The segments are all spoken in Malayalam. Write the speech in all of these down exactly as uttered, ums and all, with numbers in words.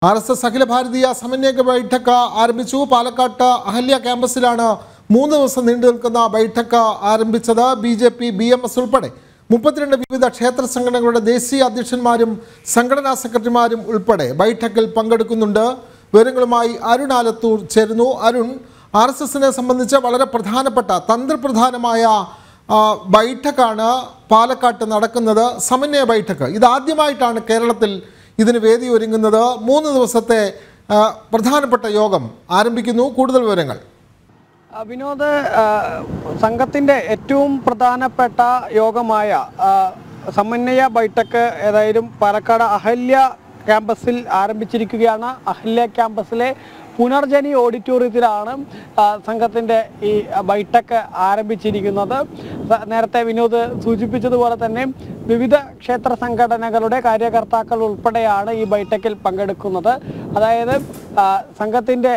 ആർ എസ് എസ് അഖില ഭാരതീയ സമന്വയ ബൈഠക്ക് ആരംഭിച്ചു. പാലക്കാട്ട് അഹല്യ ക്യാമ്പസിലാണ് മൂന്ന് ദിവസം നീണ്ടു നിൽക്കുന്ന ബൈഠക്ക് ആരംഭിച്ചത്. B J P B M S ഉൾപ്പെടെ മുപ്പത്തിരണ്ട് വിവിധ ക്ഷേത്ര സംഘടനകളുടെ ദേശീയ അധ്യക്ഷന്മാരും സംഘടനാ സെക്രട്ടറിമാരും ഉൾപ്പെടെ ബൈഠക്കിൽ പങ്കെടുക്കുന്നുണ്ട്. വിവരങ്ങളുമായി അരുൺ ആലത്തൂർ ചേരുന്നു. അരുൺ, ആർ എസ് എസിനെ സംബന്ധിച്ച് വളരെ പ്രധാനപ്പെട്ട തന്ത്രപ്രധാനമായ ബൈഠക്കാണ് പാലക്കാട്ട് നടക്കുന്നത്. സമന്വയ ബൈഠക്ക് ഇതാദ്യമായിട്ടാണ് കേരളത്തിൽ ഇതിന് വേദി ഒരുങ്ങുന്നത്. മൂന്ന് ദിവസത്തെ പ്രധാനപ്പെട്ട യോഗം ആരംഭിക്കുന്നു. കൂടുതൽ വിവരങ്ങൾ. വിനോദ്, സംഘത്തിൻ്റെ ഏറ്റവും പ്രധാനപ്പെട്ട യോഗമായ സമന്വയ ബൈഠക്ക് ഏതായാലും പാലക്കാട് അഹല്യ ക്യാമ്പസിൽ ആരംഭിച്ചിരിക്കുകയാണ്. അഹല്യ ക്യാമ്പസിലെ പുനർജനി ഓഡിറ്റോറിയത്തിലാണ് സംഘത്തിൻ്റെ ഈ ബൈഠക്ക് ആരംഭിച്ചിരിക്കുന്നത്. നേരത്തെ വിനോദ് സൂചിപ്പിച്ചതുപോലെ തന്നെ വിവിധ ക്ഷേത്ര സംഘടനകളുടെ കാര്യകർത്താക്കൾ ഉൾപ്പെടെയാണ് ഈ ബൈഠക്കിൽ പങ്കെടുക്കുന്നത്. അതായത് സംഘത്തിൻ്റെ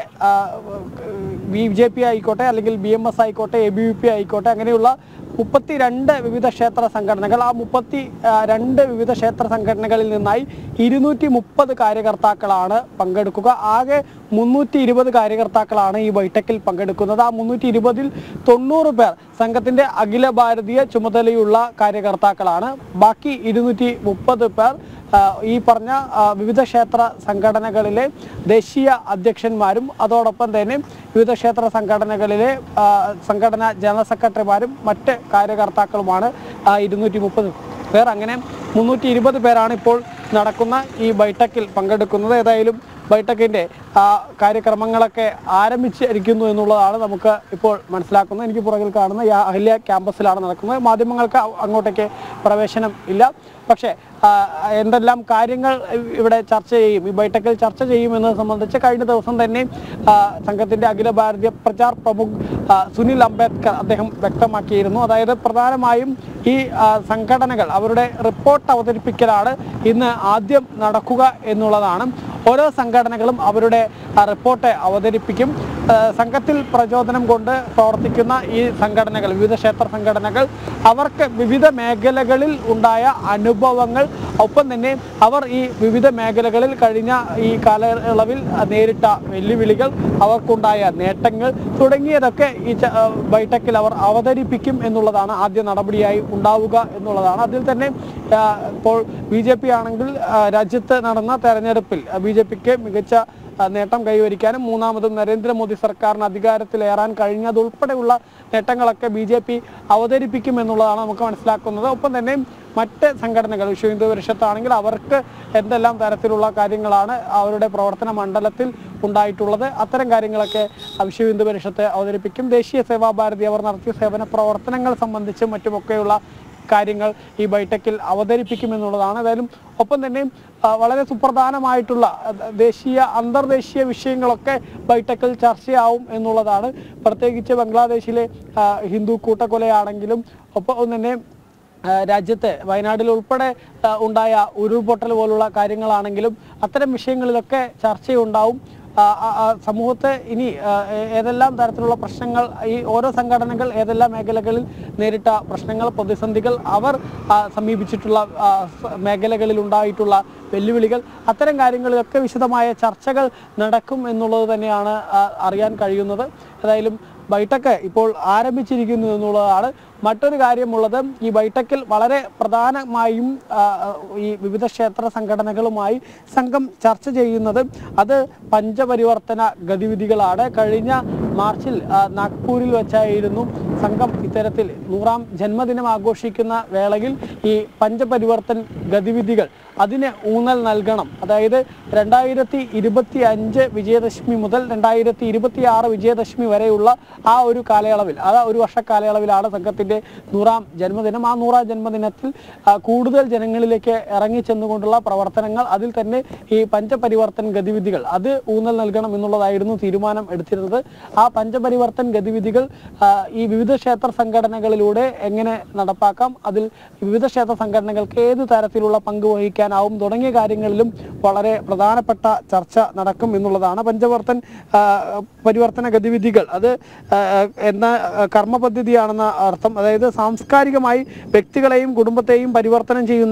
ബി ജെ പി ആയിക്കോട്ടെ, അല്ലെങ്കിൽ ബി എം എസ് ആയിക്കോട്ടെ, എ ബി വി പി ആയിക്കോട്ടെ, അങ്ങനെയുള്ള മുപ്പത്തി രണ്ട് വിവിധ ക്ഷേത്ര സംഘടനകൾ. ആ മുപ്പത്തി രണ്ട് വിവിധ ക്ഷേത്ര സംഘടനകളിൽ നിന്നായി ഇരുന്നൂറ്റി മുപ്പത് കാര്യകർത്താക്കളാണ് പങ്കെടുക്കുക. ആകെ മുന്നൂറ്റി ഇരുപത് കാര്യകർത്താക്കളാണ് ഈ ബൈഠക്കിൽ പങ്കെടുക്കുന്നത്. ആ മുന്നൂറ്റി ഇരുപതിൽ തൊണ്ണൂറ് പേർ സംഘത്തിൻ്റെ അഖില ഭാരതീയ ചുമതലയുള്ള കാര്യകർത്താക്കളാണ്. ബാക്കി ഇരുന്നൂറ്റി മുപ്പത് പേർ ഈ പറഞ്ഞ വിവിധ ക്ഷേത്ര സംഘടനകളിലെ ദേശീയ അധ്യക്ഷന്മാരും അതോടൊപ്പം തന്നെ വിവിധ ക്ഷേത്ര സംഘടനകളിലെ സംഘടനാ ജനറൽ സെക്രട്ടറിമാരും മറ്റ് കാര്യകർത്താക്കളുമാണ് ഇരുന്നൂറ്റി മുപ്പത് പേർ. അങ്ങനെ മുന്നൂറ്റി ഇരുപത് പേരാണ് ഇപ്പോൾ നടക്കുന്ന ഈ ബൈഠക്കിൽ പങ്കെടുക്കുന്നത്. ഏതായാലും ബൈഠക്കിൻ്റെ കാര്യക്രമങ്ങളൊക്കെ ആരംഭിച്ചിരിക്കുന്നു എന്നുള്ളതാണ് നമുക്ക് ഇപ്പോൾ മനസ്സിലാക്കുന്നത്. എനിക്ക് പുറകിൽ കാണുന്ന ഈ അഹല്യ ക്യാമ്പസിലാണ് നടക്കുന്നത്. മാധ്യമങ്ങൾക്ക് അങ്ങോട്ടേക്ക് പ്രവേശനം ഇല്ല. പക്ഷേ എന്തെല്ലാം കാര്യങ്ങൾ ഇവിടെ ചർച്ച ചെയ്യും, ഈ ബൈഠക്കിൽ ചർച്ച ചെയ്യുമെന്നത് സംബന്ധിച്ച് കഴിഞ്ഞ ദിവസം തന്നെ സംഘത്തിൻ്റെ അഖില ഭാരതീയ പ്രചാർ പ്രമുഖ് സുനിൽ അംബേദ്കർ അദ്ദേഹം വ്യക്തമാക്കിയിരുന്നു. അതായത് പ്രധാനമായും ഈ സംഘടനകൾ അവരുടെ റിപ്പോർട്ട് അവതരിപ്പിക്കലാണ് ഇന്ന് ആദ്യം നടക്കുക എന്നുള്ളതാണ്. ഓരോ സംഘടനകളും അവരുടെ റിപ്പോർട്ട് അവതരിപ്പിക്കും. സംഘത്തിൽ പ്രചോദനം കൊണ്ട് പ്രവർത്തിക്കുന്ന ഈ സംഘടനകൾ, വിവിധ ക്ഷേത്ര സംഘടനകൾ, അവർക്ക് വിവിധ മേഖലകളിൽ ഉണ്ടായ അനുഭവങ്ങൾ, ഒപ്പം തന്നെ അവർ ഈ വിവിധ മേഖലകളിൽ കഴിഞ്ഞ ഈ കാലയളവിൽ നേരിട്ട വെല്ലുവിളികൾ, അവർക്കുണ്ടായ നേട്ടങ്ങൾ തുടങ്ങിയതൊക്കെ ഈ ബൈഠക്കിൽ അവർ അവതരിപ്പിക്കും എന്നുള്ളതാണ് ആദ്യ നടപടിയായി ഉണ്ടാവുക എന്നുള്ളതാണ്. അതിൽ തന്നെ ഇപ്പോൾ ബി ജെ പി ആണെങ്കിൽ രാജ്യത്ത് നടന്ന തെരഞ്ഞെടുപ്പിൽ ബി ജെ പിക്ക് മികച്ച നേട്ടം കൈവരിക്കാനും മൂന്നാമതും നരേന്ദ്രമോദി സർക്കാരിന് അധികാരത്തിലേറാൻ കഴിഞ്ഞതുൾപ്പെടെയുള്ള നേട്ടങ്ങളൊക്കെ ബി ജെ പി അവതരിപ്പിക്കും എന്നുള്ളതാണ് നമുക്ക് മനസ്സിലാക്കുന്നത്. ഒപ്പം തന്നെ മറ്റ് സംഘടനകൾ, വിശ്വ ഹിന്ദു പരിഷത്താണെങ്കിൽ അവർക്ക് എന്തെല്ലാം തരത്തിലുള്ള കാര്യങ്ങളാണ് അവരുടെ പ്രവർത്തന മണ്ഡലത്തിൽ ഉണ്ടായിട്ടുള്ളത്, അത്തരം കാര്യങ്ങളൊക്കെ വിശ്വ ഹിന്ദു പരിഷത്ത് അവതരിപ്പിക്കും. ദേശീയ സേവാഭാരതി അവർ നടത്തിയ സേവന പ്രവർത്തനങ്ങൾ സംബന്ധിച്ചും മറ്റുമൊക്കെയുള്ള കാര്യങ്ങൾ ഈ ബൈഠക്കിൽ അവതരിപ്പിക്കുമെന്നുള്ളതാണ്. ഏതായാലും ഒപ്പം തന്നെ വളരെ സുപ്രധാനമായിട്ടുള്ള ദേശീയ അന്തർദേശീയ വിഷയങ്ങളൊക്കെ ബൈഠക്കിൽ ചർച്ചയാവും എന്നുള്ളതാണ്. പ്രത്യേകിച്ച് ബംഗ്ലാദേശിലെ ഹിന്ദു കൂട്ടക്കൊലയാണെങ്കിലും ഒപ്പം തന്നെ രാജ്യത്തെ വയനാട്ടിൽ ഉൾപ്പെടെ ഉണ്ടായ ഉരുൾപൊട്ടൽ പോലുള്ള കാര്യങ്ങളാണെങ്കിലും അത്തരം വിഷയങ്ങളിലൊക്കെ ചർച്ചയുണ്ടാവും. സമൂഹത്തെ ഇനി ഏതെല്ലാം തരത്തിലുള്ള പ്രശ്നങ്ങൾ, ഈ ഓരോ സംഘടനകൾ ഏതെല്ലാം മേഖലകളിൽ നേരിട്ട പ്രശ്നങ്ങൾ, പ്രതിസന്ധികൾ, അവർ സമീപിച്ചിട്ടുള്ള മേഖലകളിൽ ഉണ്ടായിട്ടുള്ള വെല്ലുവിളികൾ, അത്തരം കാര്യങ്ങളിലൊക്കെ വിശദമായ ചർച്ചകൾ നടക്കും എന്നുള്ളത് തന്നെയാണ് അറിയാൻ കഴിയുന്നത്. ഏതായാലും ബൈഠക്ക് ഇപ്പോൾ ആരംഭിച്ചിരിക്കുന്നു എന്നുള്ളതാണ്. മറ്റൊരു കാര്യമുള്ളത്, ഈ ബൈഠക്കിൽ വളരെ പ്രധാനമായും ഈ വിവിധ ക്ഷേത്ര സംഘടനകളുമായി സംഘം ചർച്ച ചെയ്യുന്നത് അത് പഞ്ചപരിവർത്തന ഗതിവിധികളാണ്. കഴിഞ്ഞ മാർച്ചിൽ നാഗ്പൂരിൽ വെച്ചായിരുന്നു സംഘം ഇത്തരത്തിൽ നൂറാം ജന്മദിനം ആഘോഷിക്കുന്ന വേളയിൽ ഈ പഞ്ചപരിവർത്തൻ ഗതിവിധികൾ അതിന് ഊന്നൽ നൽകണം. അതായത് രണ്ടായിരത്തി ഇരുപത്തി അഞ്ച് വിജയദശമി മുതൽ രണ്ടായിരത്തി ഇരുപത്തി ആറ് വിജയദശമി വരെയുള്ള ആ ഒരു കാലയളവിൽ, ആ ഒരു വർഷ കാലയളവിലാണ് സംഘത്തിൻ്റെ നൂറാം ജന്മദിനം. ആ നൂറാം ജന്മദിനത്തിൽ കൂടുതൽ ജനങ്ങളിലേക്ക് ഇറങ്ങിച്ചെന്നുകൊണ്ടുള്ള പ്രവർത്തനങ്ങൾ, അതിൽ തന്നെ ഈ പഞ്ചപരിവർത്തൻ ഗതിവിധികൾ അത് ഊന്നൽ നൽകണം എന്നുള്ളതായിരുന്നു തീരുമാനം എടുത്തിരുന്നത്. ആ പഞ്ചപരിവർത്തൻ ഗതിവിധികൾ ഈ വിവിധ ക്ഷേത്ര സംഘടനകളിലൂടെ എങ്ങനെ നടപ്പാക്കാം, അതിൽ വിവിധ ക്ഷേത്ര സംഘടനകൾക്ക് ഏത് തരത്തിലുള്ള പങ്ക് വഹിക്കാനാവും തുടങ്ങിയ കാര്യങ്ങളിലും വളരെ പ്രധാനപ്പെട്ട ചർച്ച നടക്കും എന്നുള്ളതാണ്. പഞ്ചവർത്തൻ പരിവർത്തന ഗതിവിധികൾ അത് എന്ന കർമ്മ പദ്ധതിയാണെന്ന അർത്ഥം. അതായത് സാംസ്കാരികമായി വ്യക്തികളെയും കുടുംബത്തെയും പരിവർത്തനം ചെയ്യുന്ന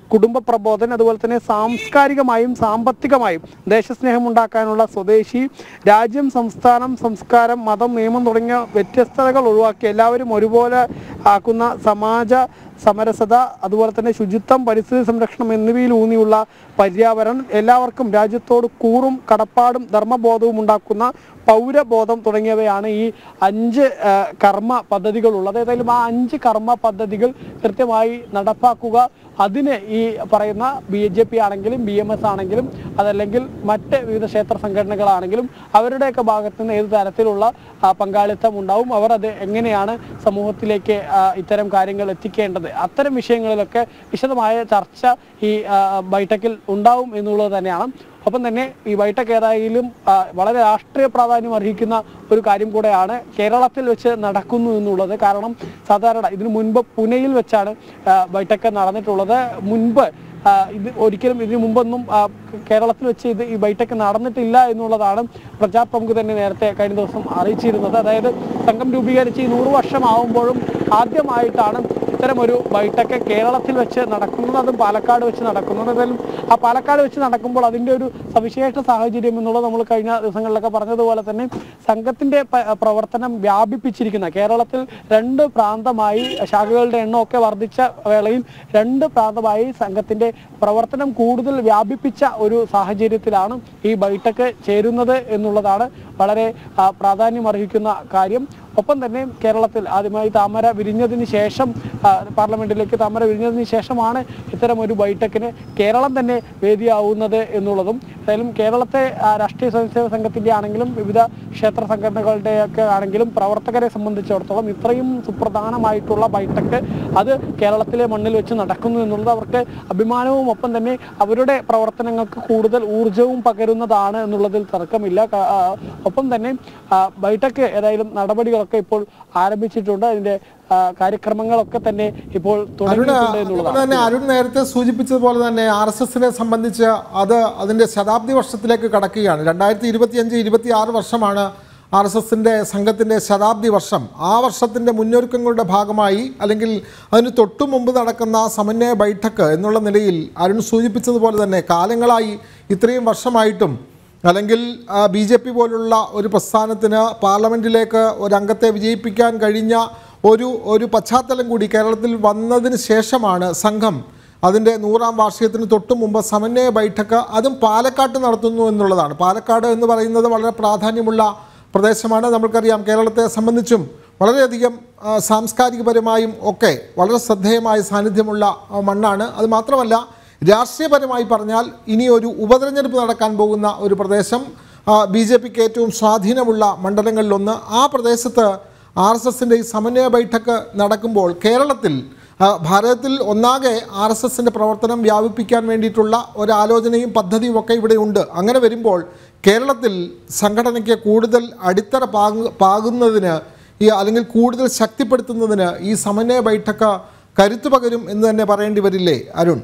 കുടുംബ പ്രബോധനം, അതുപോലെ തന്നെ സാംസ്കാരികമായും സാമ്പത്തികമായും ദേശസ്നേഹം ഉണ്ടാക്കാനുള്ള സ്വദേശി, രാജ്യം, സംസ്ഥാനം, സംസ്കാരം, മതം, നിയമം തുടങ്ങിയ വ്യത്യസ്തതകൾ ഒഴിവാക്കി എല്ലാവരും ഒരുപോലെ ആക്കുന്ന സമാജ സമരസത, അതുപോലെ തന്നെ ശുചിത്വം, പരിസ്ഥിതി സംരക്ഷണം എന്നിവയിൽ ഊന്നിയുള്ള പര്യാവരണം, എല്ലാവർക്കും രാജ്യത്തോട് കൂറും കടപ്പാടും ധർമ്മബോധവും ഉണ്ടാക്കുന്ന പൗരബോധം തുടങ്ങിയവയാണ് ഈ അഞ്ച് കർമ്മ പദ്ധതികളുള്ളത്. ഏതായാലും ആ അഞ്ച് കർമ്മ പദ്ധതികൾ കൃത്യമായി നടപ്പാക്കുക, അതിന് ഈ പറയുന്ന ബി ജെ പി ആണെങ്കിലും ബി എം എസ് ആണെങ്കിലും അതല്ലെങ്കിൽ മറ്റ് വിവിധ ക്ഷേത്ര സംഘടനകളാണെങ്കിലും അവരുടെയൊക്കെ ഭാഗത്തു നിന്ന് ഏത് തരത്തിലുള്ള പങ്കാളിത്തം ഉണ്ടാവും, അവർ അത് എങ്ങനെയാണ് സമൂഹത്തിലേക്ക് ഇത്തരം കാര്യങ്ങൾ എത്തിക്കേണ്ടത്, അത്തരം വിഷയങ്ങളിലൊക്കെ വിശദമായ ചർച്ച ഈ ബൈഠക്കിൽ ഉണ്ടാവും എന്നുള്ളത് തന്നെയാണ്. ഒപ്പം തന്നെ ഈ ബൈഠക്ക് ഏതായാലും വളരെ രാഷ്ട്രീയ പ്രാധാന്യം അർഹിക്കുന്ന ഒരു കാര്യം കൂടെയാണ് കേരളത്തിൽ വെച്ച് നടക്കുന്നു എന്നുള്ളത്. കാരണം സാധാരണ ഇതിനു മുൻപ് പുനെയിൽ വെച്ചാണ് ബൈഠക്ക് നടന്നിട്ടുള്ളത്. മുൻപ് ഇത് ഒരിക്കലും ഇതിനു മുമ്പൊന്നും കേരളത്തിൽ വെച്ച് ഇത് ഈ ബൈഠക്ക് നടന്നിട്ടില്ല എന്നുള്ളതാണ് പ്രജാപ്രമുഖ് തന്നെ നേരത്തെ കഴിഞ്ഞ ദിവസം അറിയിച്ചിരുന്നത്. അതായത് സംഘം രൂപീകരിച്ച് ഈ നൂറ് വർഷം ആവുമ്പോഴും ആദ്യമായിട്ടാണ് ഇത്തരമൊരു ബൈഠക്ക് കേരളത്തിൽ വെച്ച് നടക്കുന്നത്, അതും പാലക്കാട് വെച്ച് നടക്കുന്നത്. എന്തായാലും ആ പാലക്കാട് വെച്ച് നടക്കുമ്പോൾ അതിൻ്റെ ഒരു സവിശേഷ സാഹചര്യം എന്നുള്ളത് നമ്മൾ കഴിഞ്ഞ ദിവസങ്ങളിലൊക്കെ പറഞ്ഞതുപോലെ തന്നെ സംഘത്തിൻ്റെ പ്രവർത്തനം വ്യാപിപ്പിച്ചിരിക്കുന്ന കേരളത്തിൽ രണ്ട് പ്രാന്തമായി ശാഖകളുടെ എണ്ണമൊക്കെ വർദ്ധിച്ച വേളയിൽ രണ്ട് പ്രാന്തമായി സംഘത്തിൻ്റെ പ്രവർത്തനം കൂടുതൽ വ്യാപിപ്പിച്ച ഒരു സാഹചര്യത്തിലാണ് ഈ ബൈഠക്ക് ചേരുന്നത് എന്നുള്ളതാണ് വളരെ പ്രാധാന്യം അർഹിക്കുന്ന കാര്യം. ഒപ്പം തന്നെ കേരളത്തിൽ ആദ്യമായി താമര വിരിഞ്ഞതിന് ശേഷം പാർലമെന്റിലേക്ക് താമര വിരിഞ്ഞതിന് ശേഷമാണ് ഇത്തരം ഒരു ബൈഠക്കിന് കേരളം തന്നെ വേദിയാവുന്നത് എന്നുള്ളതും. എന്തായാലും കേരളത്തെ രാഷ്ട്രീയ സ്വയംസേവക സംഘത്തിൻ്റെ ആണെങ്കിലും വിവിധ ക്ഷേത്ര സംഘടനകളുടെയൊക്കെ ആണെങ്കിലും പ്രവർത്തകരെ സംബന്ധിച്ചിടത്തോളം ഇത്രയും സുപ്രധാനമായിട്ടുള്ള ബൈഠക്ക് അത് കേരളത്തിലെ മണ്ണിൽ വെച്ച് നടക്കുന്നു എന്നുള്ളത് അവർക്ക് അഭിമാനവും ഒപ്പം തന്നെ അവരുടെ പ്രവർത്തനങ്ങൾക്ക് കൂടുതൽ ഊർജവും പകരുന്നതാണ് എന്നുള്ളതിൽ തർക്കമില്ല. ഒപ്പം തന്നെ ബൈഠക്ക് ഏതായാലും നടപടികളൊക്കെ ഇപ്പോൾ ആരംഭിച്ചിട്ടുണ്ട്, അതിന്റെ കാര്യക്രമങ്ങളൊക്കെ തന്നെ ഇപ്പോൾ തുടങ്ങിയിട്ടുണ്ട് എന്നുള്ളതാണ്. അരുൺ നേരത്തെ സൂചിപ്പിച്ചതുപോലെ തന്നെ ആർ എസ് എസിനെ സംബന്ധിച്ച് അത് അതിന്റെ ശതാബ്ദി വർഷത്തിലേക്ക് കടക്കുകയാണ്. രണ്ടായിരത്തി ഇരുപത്തി അഞ്ച് ഇരുപത്തി ആറ് വർഷമാണ് ആർ എസ് എസിൻ്റെ സംഘത്തിൻ്റെ ശതാബ്ദി വർഷം. ആ വർഷത്തിൻ്റെ മുന്നൊരുക്കങ്ങളുടെ ഭാഗമായി അല്ലെങ്കിൽ അതിന് തൊട്ടു മുമ്പ് നടക്കുന്ന സമന്വയ ബൈഠക്ക് എന്നുള്ള നിലയിൽ അരുൺ സൂചിപ്പിച്ചതുപോലെ തന്നെ കാലങ്ങളായി ഇത്രയും വർഷമായിട്ടും അല്ലെങ്കിൽ ബി ജെ പി പോലുള്ള ഒരു പ്രസ്ഥാനത്തിന് പാർലമെൻറ്റിലേക്ക് ഒരംഗത്തെ വിജയിപ്പിക്കാൻ കഴിഞ്ഞ ഒരു ഒരു പശ്ചാത്തലം കൂടി കേരളത്തിൽ വന്നതിന് ശേഷമാണ് സംഘം അതിൻ്റെ നൂറാം വാർഷികത്തിന് തൊട്ടു മുമ്പ് സമന്വയ ബൈഠക്ക് അതും പാലക്കാട്ട് നടത്തുന്നു എന്നുള്ളതാണ്. പാലക്കാട് എന്ന് പറയുന്നത് വളരെ പ്രാധാന്യമുള്ള പ്രദേശമാണ്. നമ്മൾക്കറിയാം കേരളത്തെ സംബന്ധിച്ചും വളരെയധികം സാംസ്കാരികപരമായും ഒക്കെ വളരെ ശ്രദ്ധേയമായ സാന്നിധ്യമുള്ള മണ്ണാണ്. അതുമാത്രമല്ല രാഷ്ട്രീയപരമായി പറഞ്ഞാൽ ഇനി ഒരു ഉപതെരഞ്ഞെടുപ്പ് നടക്കാൻ പോകുന്ന ഒരു പ്രദേശം, ബി ജെ പിക്ക് ഏറ്റവും സ്വാധീനമുള്ള മണ്ഡലങ്ങളിലൊന്ന്. ആ പ്രദേശത്ത് ആർ എസ് എസിൻ്റെ ഈ സമന്വയ ബൈഠക്ക് നടക്കുമ്പോൾ കേരളത്തിൽ ഭാരതത്തിൽ ഒന്നാകെ ആർ എസ് എസിൻ്റെ പ്രവർത്തനം വ്യാപിപ്പിക്കാൻ വേണ്ടിയിട്ടുള്ള ഒരാലോചനയും പദ്ധതിയും ഒക്കെ ഇവിടെ ഉണ്ട്. അങ്ങനെ വരുമ്പോൾ കേരളത്തിൽ സംഘടനയ്ക്ക് കൂടുതൽ അടിത്തറ പാകു പാകുന്നതിന് ഈ അല്ലെങ്കിൽ കൂടുതൽ ശക്തിപ്പെടുത്തുന്നതിന് ഈ സമന്വയ ബൈഠക്ക് കരുത്തു പകരും എന്ന് തന്നെ പറയേണ്ടി വരില്ലേ അരുൺ?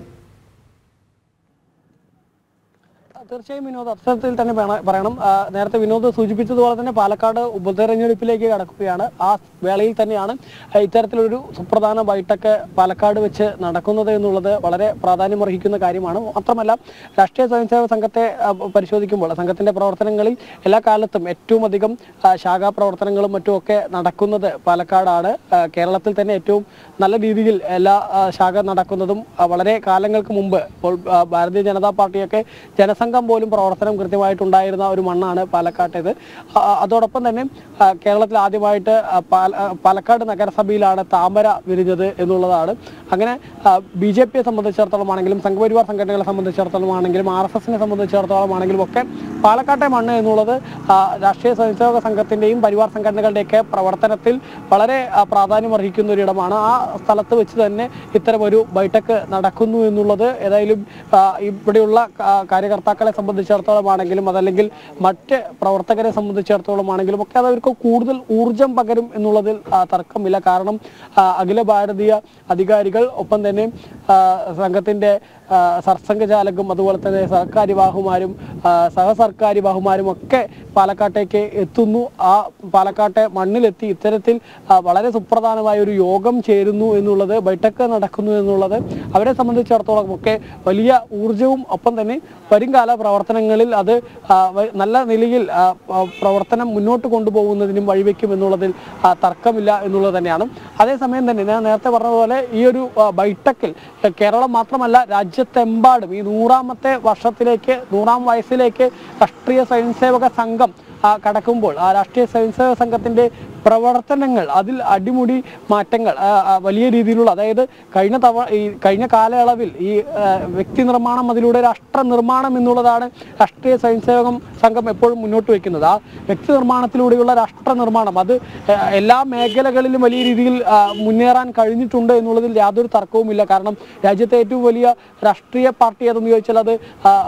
തീർച്ചയായും വിനോദ് അത്തരത്തിൽ തന്നെ പറയണം. നേരത്തെ വിനോദ് സൂചിപ്പിച്ചതുപോലെ തന്നെ പാലക്കാട് ഉപതെരഞ്ഞെടുപ്പിലേക്ക് കടക്കുകയാണ്. ആ വേളയിൽ തന്നെയാണ് ഇത്തരത്തിലൊരു സുപ്രധാന ബൈഠക്ക് പാലക്കാട് വെച്ച് നടക്കുന്നത് എന്നുള്ളത് വളരെ പ്രാധാന്യമർഹിക്കുന്ന കാര്യമാണ്. മാത്രമല്ല രാഷ്ട്രീയ സ്വയംസേവക സംഘത്തെ പരിശോധിക്കുമ്പോൾ സംഘത്തിന്റെ പ്രവർത്തനങ്ങളിൽ എല്ലാ കാലത്തും ഏറ്റവും അധികം ശാഖാ പ്രവർത്തനങ്ങളും മറ്റുമൊക്കെ നടക്കുന്നത് പാലക്കാടാണ്. കേരളത്തിൽ തന്നെ ഏറ്റവും നല്ല രീതിയിൽ എല്ലാ ശാഖ നടക്കുന്നതും വളരെ കാലങ്ങൾക്ക് മുമ്പ് ഇപ്പോൾ ഭാരതീയ ജനതാ പാർട്ടിയൊക്കെ ജനസംഘം പോലും പ്രവർത്തനം കൃത്യമായിട്ടുണ്ടായിരുന്ന ഒരു മണ്ണാണ് പാലക്കാട്ടേത്. അതോടൊപ്പം തന്നെ കേരളത്തിൽ ആദ്യമായിട്ട് പാലക്കാട് നഗരസഭയിലാണ് താമര വിരിഞ്ഞത് എന്നുള്ളതാണ്. അങ്ങനെ ബി ജെ പിയെ സംബന്ധിച്ചിടത്തോളം ആണെങ്കിലും സംഘപരിവാർ സംഘടനകളെ സംബന്ധിച്ചിടത്തോളം ആണെങ്കിലും ആർ എസ് എസിനെ സംബന്ധിച്ചിടത്തോളം ആണെങ്കിലും ഒക്കെ പാലക്കാട്ടെ മണ്ണ് എന്നുള്ളത് രാഷ്ട്രീയ സ്വയംസേവക സംഘത്തിൻ്റെയും പരിവാർ സംഘടനകളുടെയൊക്കെ പ്രവർത്തനത്തിൽ വളരെ പ്രാധാന്യം അർഹിക്കുന്ന ഒരിടമാണ്. ആ സ്ഥലത്ത് വെച്ച് തന്നെ ഇത്തരം ഒരു ബൈഠക്ക് നടക്കുന്നു എന്നുള്ളത് ഏതായാലും ഇവിടെയുള്ള കാര്യകർത്താക്കളെ സംബന്ധിച്ചിടത്തോളം ആണെങ്കിലും അതല്ലെങ്കിൽ മറ്റ് പ്രവർത്തകരെ സംബന്ധിച്ചിടത്തോളം ആണെങ്കിലും ഒക്കെ അത് അവർക്ക് കൂടുതൽ ഊർജം പകരും എന്നുള്ളതിൽ തർക്കമില്ല. കാരണം അഖില ഭാരതീയ അധികാരികൾ ഒപ്പം തന്നെ സംഘത്തിന്റെ സർസംഘചാലകും അതുപോലെ തന്നെ സർക്കാരിവാഹുമാരും സഹസർക്കാരിവാഹുമാരും ഒക്കെ പാലക്കാട്ടേക്ക് എത്തുന്നു. ആ പാലക്കാട്ടെ മണ്ണിലെത്തി ഇത്തരത്തിൽ വളരെ സുപ്രധാനമായ ഒരു യോഗം ചേരുന്നു എന്നുള്ളത്, ബൈഠക്ക് നടക്കുന്നു എന്നുള്ളത് അവരെ സംബന്ധിച്ചിടത്തോളം ഒക്കെ വലിയ ഊർജവും ഒപ്പം തന്നെ വരുംകാല പ്രവർത്തനങ്ങളിൽ അത് നല്ല നിലയിൽ പ്രവർത്തനം മുന്നോട്ട് കൊണ്ടുപോകുന്നതിനും വഴിവെക്കും എന്നുള്ളതിൽ തർക്കമില്ല എന്നുള്ളത് തന്നെയാണ്. അതേസമയം തന്നെ ഞാൻ നേരത്തെ പറഞ്ഞതുപോലെ ഈ ഒരു ബൈഠക്കിൽ കേരളം മാത്രമല്ല രാജ്യത്തെമ്പാടും ഈ നൂറാമത്തെ വർഷത്തിലേക്ക് നൂറാം വയസ്സിലേക്ക് രാഷ്ട്രീയ സ്വയംസേവക സംഘം കടക്കുമ്പോൾ ആ രാഷ്ട്രീയ സ്വയംസേവക സംഘത്തിൻ്റെ പ്രവർത്തനങ്ങൾ അതിൽ അടിമുടി മാറ്റങ്ങൾ വലിയ രീതിയിലുള്ള, അതായത് കഴിഞ്ഞ തവണ ഈ കഴിഞ്ഞ കാലയളവിൽ ഈ വ്യക്തി നിർമ്മാണം അതിലൂടെ രാഷ്ട്ര നിർമ്മാണം എന്നുള്ളതാണ് രാഷ്ട്രീയ സ്വയംസേവകം സംഘം എപ്പോഴും മുന്നോട്ട് വയ്ക്കുന്നത്. ആ വ്യക്തി നിർമ്മാണത്തിലൂടെയുള്ള രാഷ്ട്ര നിർമ്മാണം അത് എല്ലാ മേഖലകളിലും വലിയ രീതിയിൽ മുന്നേറാൻ കഴിഞ്ഞിട്ടുണ്ട് എന്നുള്ളതിൽ യാതൊരു തർക്കവുമില്ല. കാരണം രാജ്യത്തെ ഏറ്റവും വലിയ രാഷ്ട്രീയ പാർട്ടി ഏതെന്ന് ചോദിച്ചാൽ അത്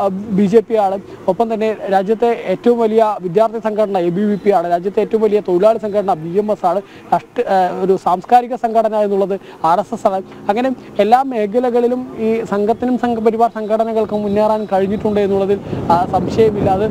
ബി ജെ പി ആണ്. ഒപ്പം തന്നെ രാജ്യത്തെ ഏറ്റവും വലിയ വിദ്യാർത്ഥി സംഘടന എ ബി വി പി ആണ്. രാജ്യത്തെ ഏറ്റവും വലിയ തൊഴിലാളി സംഘടന ബി എം എസ് ആണ്. രാഷ്ട്ര ഒരു സാംസ്കാരിക സംഘടന എന്നുള്ളത് ആർ എസ് എസ് ആണ്. അങ്ങനെ എല്ലാ മേഖലകളിലും ഈ സംഘത്തിനും സംഘപരിവാർ സംഘടനകൾക്കും മുന്നേറാൻ കഴിഞ്ഞിട്ടുണ്ട് എന്നുള്ളതിൽ സംശയമില്ല. അത്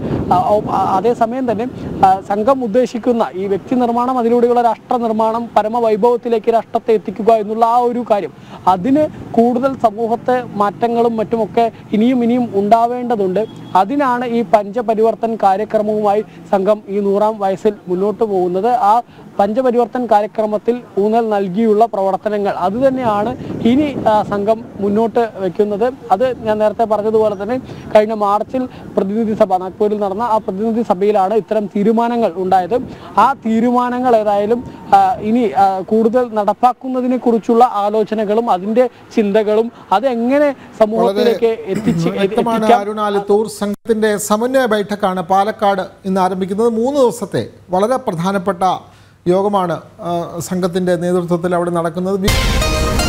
അതേസമയം തന്നെ സംഘം ഉദ്ദേശിക്കുന്ന ഈ വ്യക്തി നിർമ്മാണം അതിലൂടെയുള്ള രാഷ്ട്ര നിർമ്മാണം പരമവൈഭവത്തിലേക്ക് രാഷ്ട്രത്തെ എത്തിക്കുക എന്നുള്ള ആ ഒരു കാര്യം, അതിന് കൂടുതൽ സമൂഹത്തെ മാറ്റങ്ങളും മറ്റുമൊക്കെ ഇനിയും ഇനിയും ഉണ്ടാവേണ്ടതുണ്ട്. അതിനാണ് ഈ പഞ്ചപരിവർത്തൻ കാര്യക്രമവുമായി സംഘം ഈ നൂറാം വയസ്സിൽ മുന്നോട്ട് പോകുന്നത്. ആ പഞ്ചപരിവർത്തൻ കാര്യക്രമത്തിൽ ഊന്നൽ നൽകിയുള്ള പ്രവർത്തനങ്ങൾ അത് തന്നെയാണ് ഇനി സംഘം മുന്നോട്ട് വയ്ക്കുന്നത്. അത് ഞാൻ നേരത്തെ പറഞ്ഞതുപോലെ തന്നെ കഴിഞ്ഞ മാർച്ചിൽ പ്രതിനിധി സഭ നാഗ്പൂരിൽ നടന്ന ആ പ്രതിനിധി സഭയിലാണ് ഇത്തരം തീരുമാനങ്ങൾ ഉണ്ടായത്. ആ തീരുമാനങ്ങൾ ഏതായാലും ഇനി കൂടുതൽ നടപ്പാക്കുന്നതിനെ കുറിച്ചുള്ള ആലോചനകളും അതിന്റെ ചിന്തകളും അതെങ്ങനെ സമൂഹത്തിലേക്ക് എത്തിച്ച് സംഘത്തിന്റെ സമന്വയ ബൈഠക്കാണ് പാലക്കാട് ഇന്ന് ആരംഭിക്കുന്നത്. മൂന്ന് ദിവസത്തെ വളരെ പ്രധാനപ്പെട്ട യോഗമാണ് സംഘത്തിന്റെ നേതൃത്വത്തിൽ അവിടെ നടക്കുന്നത്.